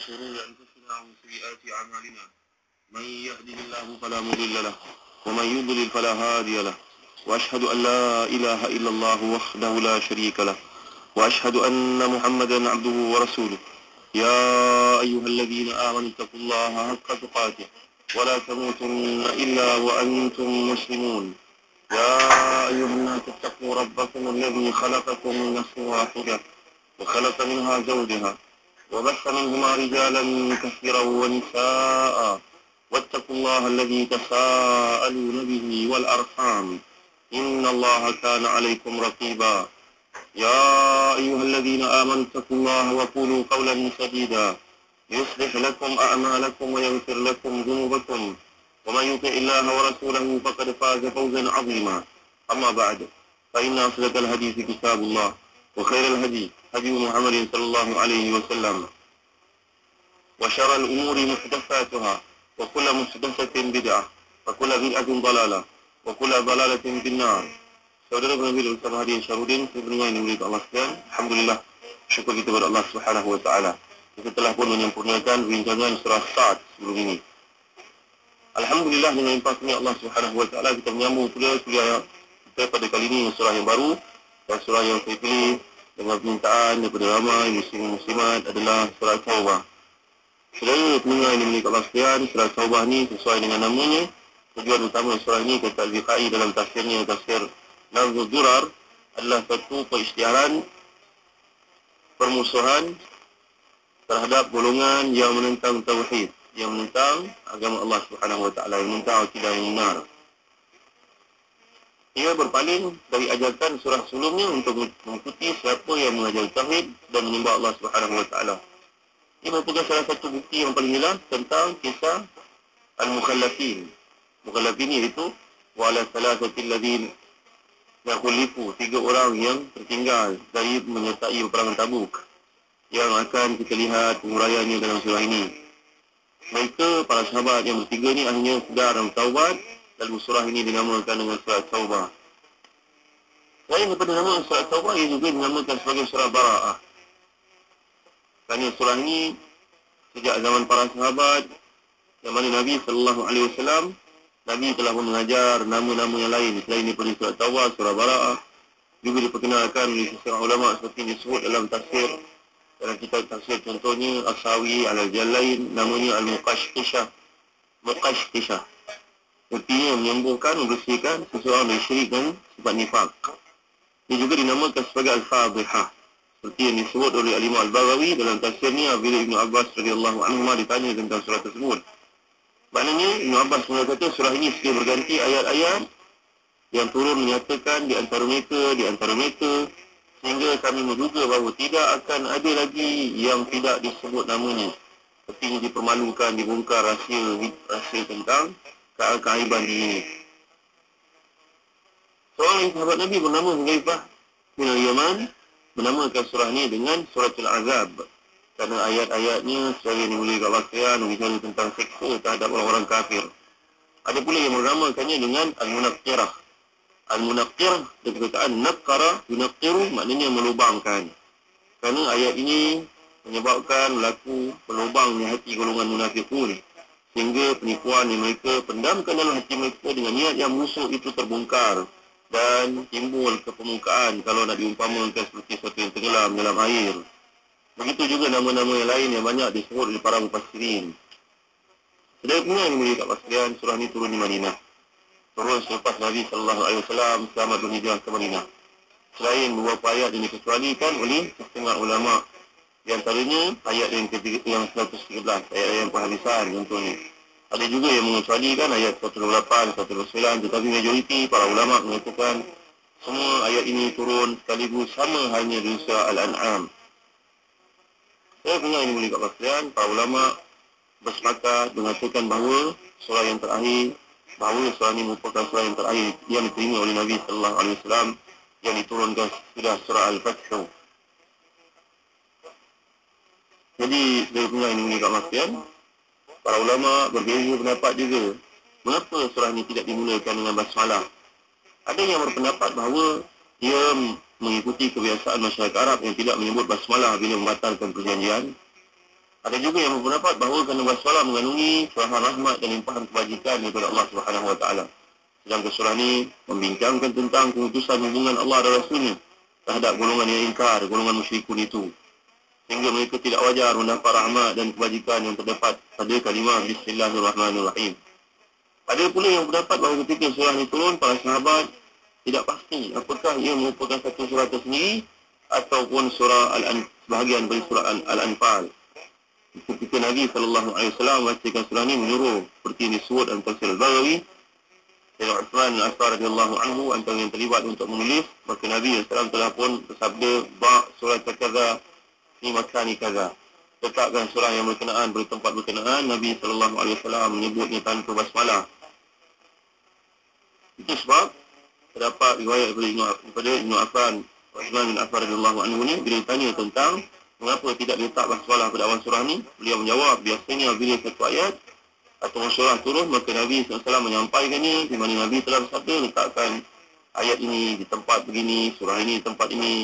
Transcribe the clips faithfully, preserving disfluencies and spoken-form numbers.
شرور أنفسنا ومن سيئات أعمالنا من يهده الله فلا مضل له ومن يضلل فلا هادي له وأشهد أن لا إله إلا الله وحده لا شريك له وأشهد أن محمدا عبده ورسوله يا أيها الذين آمنوا اتقوا الله حق تقاته ولا تموتن إلا وأنتم مسلمون يا أيها الناس اتقوا ربكم الذي خلقكم من نفس واحدة وخلق منها زوجها وبث منهما رجالا كثيرا ونساء واتقوا الله الذي تساءلون به والأرحام إن الله كان عليكم رقيبا يا أيها الذين آمنوا اتقوا الله وقولوا قولا سديدا يصلح لكم أعمالكم ويغفر لكم ذنوبكم ومن يطع الله ورسوله فقد فاز فوزا عظيما أما بعد فإن أصدق الحديث كتاب الله وخير الهدي هدي محمد صلى الله عليه وسلم وشر الأمور محدثاتها وكل محدثة بدعة وكل بدعة ضلالة وكل ضلالة في النار. Saudara pendengar Ustaz Hadi Syarudin, pendengar yang dimuliakan Allah sekalian, alhamdulillah, syukur kita kepada Allah Subhanahu wa taala. Kita telah pun menyempurnakan perbincangan surah Sa'ad sebelum ini. Alhamdulillah, dengan limpah kurnia Allah Subhanahu wa taala, kita menyambung pula kuliah kita pada kali ini surah yang baru, dan surah yang saya pilih dengan permintaan daripada ramai muslim-muslimat adalah surah Taubah. Saudara pendengar yang dimuliakan Allah sekalian, surah Taubah ni sesuai dengan namanya. Tujuan utama surah ini kata Al-Biqai dalam tafsirnya, tafsir Nazmul Durar, adalah satu peristiaran permusuhan terhadap golongan yang menentang tauhid, yang menentang agama Allah Subhanahu wa taala, yang menentang akidah yang benar. Ia berpaling dari ajaran surah sebelumnya untuk mengikuti siapa yang mengajar tauhid dan menyembah Allah Subhanahu wa taala. Ini merupakan salah satu bukti yang paling jelas tentang kisah al-mukhallafin. Mukhallafin iaitu wala salasatil ladin yakhulifu, tiga orang yang tertinggal dari menyertai peperangan Tabuk, yang akan kita lihat penguraiannya dalam surah ini. Mereka, para sahabat yang bertiga ni akhirnya sedar dan taubat, lalu surah ini dinamakan dengan surah Taubah. Selain daripada nama surah Taubah, ia juga dinamakan sebagai surah Bara'ah. Kerana surah ini sejak zaman para sahabat, yang mana Nabi sallallahu alaihi wasallam, Nabi telah pun mengajar nama-nama yang lain selain daripada surah Taubah, surah Bara'ah. Juga diperkenalkan oleh seorang ulama seperti yang disebut dalam tafsir, dalam kitab tafsir contohnya As-Sawi Al-Jalain, namanya Al-Muqashqishah. Muqashqishah, artinya menyembuhkan, membersihkan seseorang dari syirik dan sifat nifaq. Ia juga dinamakan sebagai Al-Fadhihah, seperti yang disebut oleh Al-Imam Al-Baghawi dalam tafsirnya bila Ibn Abbas radhiyallahu anhu ditanya tentang surah tersebut. Maknanya Ibn Abbas mengatakan surah ini sekali berganti ayat-ayat yang turun menyatakan di antara mereka, di antara mereka, sehingga kami menduga bahawa tidak akan ada lagi yang tidak disebut namanya. Sepertinya dipermalukan, dibongkar rahsia, rahsia tentang keaiban diri ini. Seorang sahabat Nabi bernama Hudzaifah bin Al-Yaman menamakan surah ini dengan Suratul Azab, kerana ayat-ayatnya sebagai dimuliakan Allah sekalian berbicara tentang seksa terhadap orang-orang kafir. Ada pula yang menamakannya dengan Al-Munaqqirah. Al-Munaqqirah, dari perkataan naqqara, yunaqqiru, maknanya melubangkan. Kerana ayat ini menyebabkan berlaku pelubangnya hati golongan munafiqun, sehingga penipuan yang mereka pendamkan dalam hati mereka dengan niat yang busuk itu terbongkar dan timbul ke permukaan kalau nak diumpamakan seperti sesuatu yang tenggelam dalam air. Begitu juga nama-nama yang lain yang banyak disebut oleh para mufassirin. Sebenarnya yang mulia kat sekalian, surah ini turun di Madinah. Turun selepas Nabi sallallahu alaihi wasallam selamat berhijrah ke Madinah. Selain beberapa ayat yang dikecualikan oleh setengah ulama, di antaranya ayat yang ketiga, yang seratus tiga belas, ayat yang perhadisan contohnya. Ada juga yang mengecualikan ayat seratus dua puluh lapan, seratus dua puluh sembilan, tetapi majoriti para ulama mengatakan semua ayat ini turun sekaligus sama hanya di surah Al-An'am. Saya punya ini boleh kat sekalian, para ulama bersepakat mengatakan bahawa surah yang terakhir, bahawa surah ini merupakan surah yang terakhir yang diterima oleh Nabi sallallahu alaihi wasallam, yang diturunkan sudah surah Al-Fatih. Jadi, saya punya ini boleh kat sekalian, para ulama berbeza pendapat juga, mengapa surah ini tidak dimulakan dengan basmalah. Ada yang berpendapat bahawa ia mengikuti kebiasaan masyarakat Arab yang tidak menyebut basmalah bila membatalkan perjanjian. Ada juga yang berpendapat bahawa kerana bersolat mengandungi curahan rahmat dan limpahan kebajikan daripada Allah Subhanahu Wa Taala. Sedangkan surah ini membincangkan tentang keputusan hubungan Allah dan Rasulnya terhadap golongan yang ingkar, golongan musyrikun itu. Sehingga mereka tidak wajar mendapat rahmat dan kebajikan yang terdapat pada kalimah Bismillahirrahmanirrahim. Ada pula yang berpendapat bahawa ketika surah ini turun, para sahabat tidak pasti apakah ia merupakan satu surah tersendiri ataupun surah Al-An, sebahagian dari surah Al-Anfal. Ketika Nabi sallallahu alaihi wasallam membacakan surah ini menyuruh seperti ini disebut dalam tafsir Al-Baghawi, Sayyidina Uthman bin Affan radhiyallahu anhu antara yang terlibat untuk menulis, maka Nabi sallallahu alaihi wasallam telah pun bersabda, ba' surah kaza fi makani kaza. Letakkan surah yang berkenaan pada tempat berkenaan. Nabi sallallahu alaihi wasallam menyebutnya tanpa basmalah. Itu sebab terdapat riwayat daripada Ibnu Affan, Uthman bin Affan radhiyallahu anhu ni, bila ditanya tentang mengapa tidak letak basmalah pada awal surah ni, beliau menjawab, biasanya bila satu ayat atau surah turun, maka Nabi sallallahu alaihi wasallam menyampaikan ni, di mana Nabi telah bersabda, letakkan ayat ini di tempat begini, surah ini di tempat ini.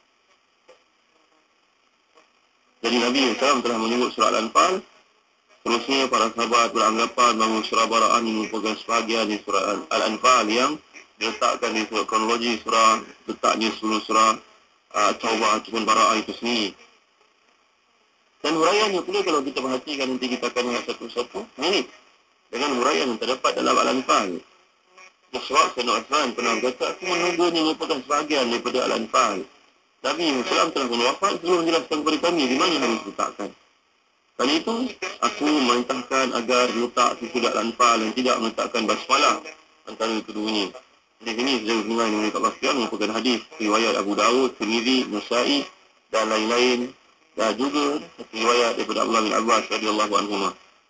Jadi Nabi sallallahu alaihi wasallam telah menyebut surah Al-Anfal. Terusnya para sahabat beranggapan bahawa surah Bara'ah ini merupakan sebahagian di surah Al-Anfal yang diletakkan di surah kronologi surah, letaknya seluruh surah uh, Taubah ataupun Bara'ah itu sendiri. Dan huraiannya pula kalau kita perhatikan, nanti kita akan lihat satu-satu, mirip dengan huraian yang terdapat dalam Al-Anfal. Sebab Sayyidina Uthman pernah berkata, aku menunggu ini merupakan sebahagian daripada Al-Anfal. Nabi sallallahu alaihi wasallam telah berwafat sebelum menjelaskan kepada kami di mana harus diletakkan. Kali itu, aku memerintahkan agar letak sesudah Al-Anfal dan tidak meletakkan basmalah antara keduanya. Di sini sejauh dengan yang mereka pastikan merupakan hadis riwayat Abu Dawud, Tirmizi, Nasa'i dan lain-lain. Dan juga riwayat daripada Abdullah bin Abbas radhiyallahu anhuma.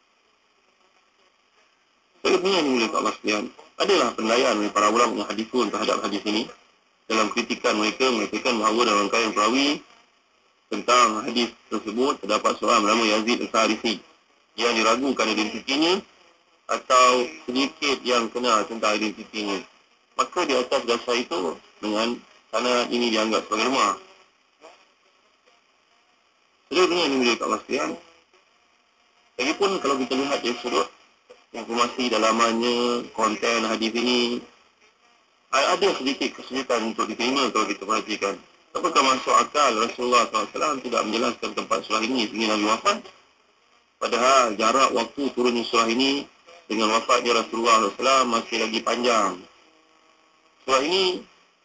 Sebenarnya ini oleh Allah sekalian, adalah penilaian oleh para ulama hadithun terhadap hadis ini. Dalam kritikan mereka mengatakan bahawa dalam rangkaian perawi tentang hadis tersebut terdapat seorang bernama Yazid Al-Sarifi yang diragukan identitinya atau sedikit yang kenal tentang identitinya. Maka di atas dasar itu, dengan sanad ini dianggap sebagai lemah. Sebenarnya ini boleh tak pastikan. Lagipun kalau kita lihat dari sudut informasi dalamannya, konten hadis ini, ada sedikit kesulitan untuk diterima kalau kita perhatikan. Apakah masuk akal Rasulullah sallallahu alaihi wasallam tidak menjelaskan tempat surah ini sehingga Nabi wafat? Padahal jarak waktu turunnya surah ini dengan wafatnya Rasulullah sallallahu alaihi wasallam masih lagi panjang. Surah ini,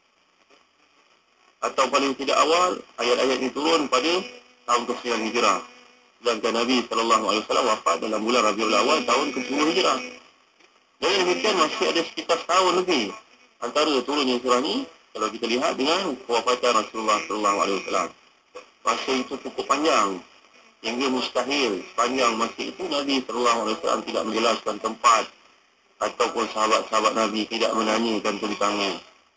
atau paling tidak awal, ayat-ayat ini turun pada tahun ke sembilan Hijrah. Sedangkan Nabi sallallahu alaihi wasallam wafat dalam bulan Rabiul Awal tahun ke sepuluh Hijrah. Jadi demikian masih ada sekitar setahun lebih antara turunnya surah ini kalau kita lihat dengan kewafatan Rasulullah sallallahu alaihi wasallam. Masa itu cukup panjang hingga mustahil sepanjang masa itu Nabi sallallahu alaihi wasallam tidak menjelaskan tempat ataupun sahabat-sahabat Nabi tidak menanyakan tentangnya.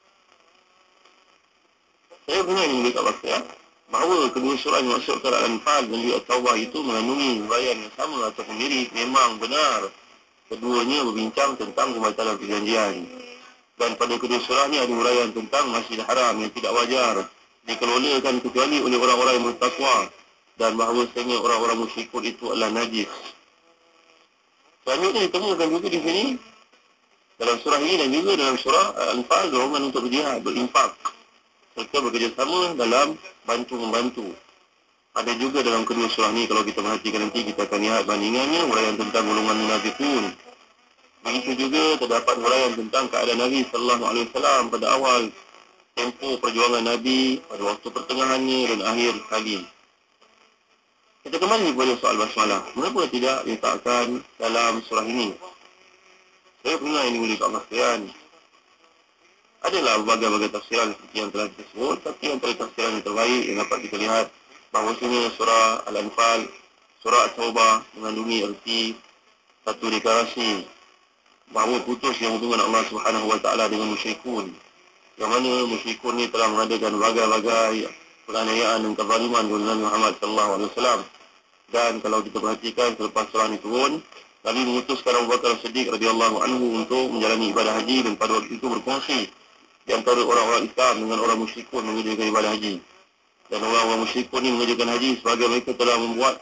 Saya benar ini dekat waktu ya, bahawa kedua surah yang masuk ke Al-Anfal dan juga Taubah itu mengandungi huraian yang sama atau mirip. Memang benar keduanya berbincang tentang pembatalan perjanjian. Dan pada kedua surah ni ada huraian tentang Masjidil Haram yang tidak wajar dikelolakan kecuali oleh orang-orang yang bertakwa, dan bahawa sebenarnya orang-orang musyrikun itu adalah najis. Selanjutnya ditemukan juga di sini dalam surah ini dan juga dalam surah Al-Anfal dorongan untuk berjihad, berinfak serta bekerjasama dalam bantu-membantu. Ada juga dalam kedua surah ni, kalau kita perhatikan nanti kita akan lihat bandingannya, huraian tentang golongan munafiqun. Begitu juga terdapat huraian tentang keadaan Nabi sallallahu alaihi wasallam pada awal tempoh perjuangan Nabi, pada waktu pertengahannya dan akhir sekali. Kita kembali kepada soal basmalah. Mengapa tidak diletakkan dalam surah ini? Saya pernah ini boleh tak pastikan. Adalah berbagai-bagai tafsiran seperti yang telah disebut, tapi antara tafsiran yang terbaik yang dapat kita lihat bahawasanya surah Al-Anfal, surah Taubah mengandungi erti satu deklarasi bahawa putusnya hubungan Allah Subhanahu Wa Taala dengan musyrikun, yang mana musyrikun ni telah mengadakan berbagai-bagai penganiayaan dan kezaliman kepada Nabi Muhammad sallallahu alaihi wasallam. Dan kalau kita perhatikan selepas surah ini turun, Nabi memutuskan Abu Bakar Siddiq radhiyallahu anhu untuk menjalani ibadah haji, dan pada waktu itu berkongsi di antara orang-orang Islam dengan orang musyrikun mengerjakan ibadah haji. Dan orang-orang musyrikun ini mengerjakan haji sebagai mereka telah membuat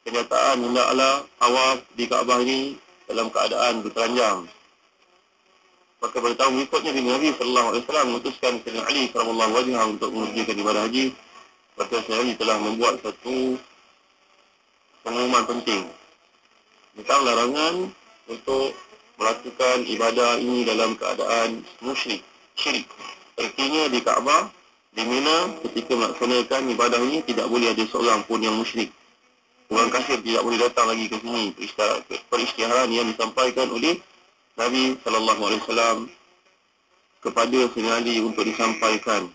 kenyataan hendaklah tawaf di Kaabah ini dalam keadaan bertelanjang. Maka pada tahun berikutnya Nabi sallallahu alaihi wasallam memutuskan Sayyidina Ali karamallahu wajhahu untuk mengerjakan ibadah haji. Maka Sayyidina Ali telah membuat satu pengumuman penting tentang larangan untuk melakukan ibadah ini dalam keadaan musyrik, syirik. Artinya di Kaabah, di Mina, ketika melaksanakan ibadah ini tidak boleh ada seorang pun yang musyrik. Orang kafir tidak boleh datang lagi ke sini. Peristiharan yang disampaikan oleh Nabi sallallahu alaihi wasallam kepada Sayyidina Ali untuk disampaikan.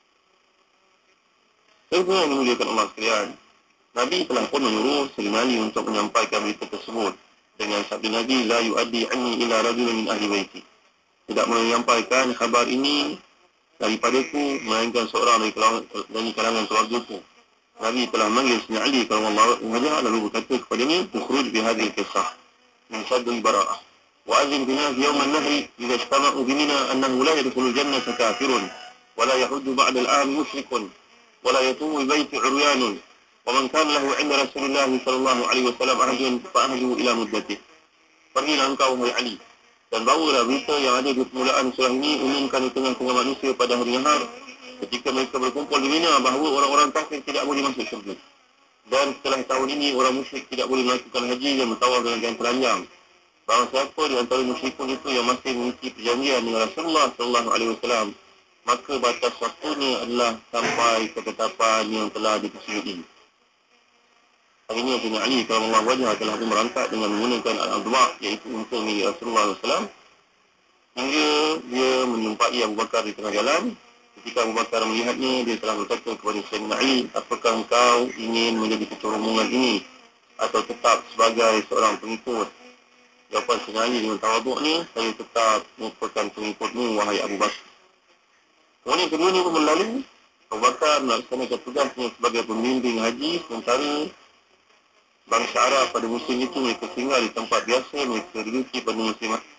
Sebenarnya yang dimuliakan Allah sekalian, Nabi telah pun menyuruh Sayyidina Ali untuk menyampaikan berita tersebut dengan sabda Nabi, la yuaddi anni ila rajulin min ahli baiti. Tidak menyampaikan khabar ini daripadaku melainkan seorang dari kalangan, dari kalangan keluargaku. Nabi telah memanggil Sayyidina Ali karamallahu wajhahu lalu berkata kepadanya, ukhruj bi hadhihi al-qissah min saddil bara'ah wa azin bina fi yawm an-nahri idza ijtama'u bi Mina annahu la yadkhulul jannata kafirun wa la yahuddu ba'da al-'am musyrikun wa la yatumu baiti 'uryanun wa man kana lahu 'inda Rasulillah sallallahu alaihi wasallam ahdun fa ahduhu ila muddatihi. Pergilah engkau wahai Ali dan bawalah berita yang ada di permulaan surah ini, umumkan di tengah-tengah manusia pada hari Nahar ketika mereka berkumpul di Mina bahawa orang-orang kafir tidak boleh masuk syurga. Dan setelah tahun ini orang musyrik tidak boleh melakukan haji dan bertawaf dengan jalan telanjang. Barang siapa di antara musyrikun itu yang masih memiliki perjanjian dengan Rasulullah sallallahu alaihi wasallam, maka batas waktunya adalah sampai ketetapan yang telah dipersetujukan. Hari ini Sayyidina Ali karamallahu wajhahu telah pun berangkat dengan menggunakan al-adwa, iaitu unta milik Rasulullah sallallahu alaihi wasallam, hingga dia menjumpai Abu Bakar di tengah jalan. Ketika Abu Bakar melihatnya, dia telah berkata kepada Sayyidina Ali, apakah engkau ingin menjadi ketua rombongan ini atau tetap sebagai seorang pengikut? Jawapan Sayyidina Ali dengan tawaduknya, saya tetap merupakan pengikutmu wahai Abu Bakar. Kemudian keduanya pun berlalu. Abu Bakar melaksanakan tugasnya sebagai pembimbing haji, sementara bangsa Arab pada musim itu mereka tinggal di tempat biasa, mereka duduki pada musim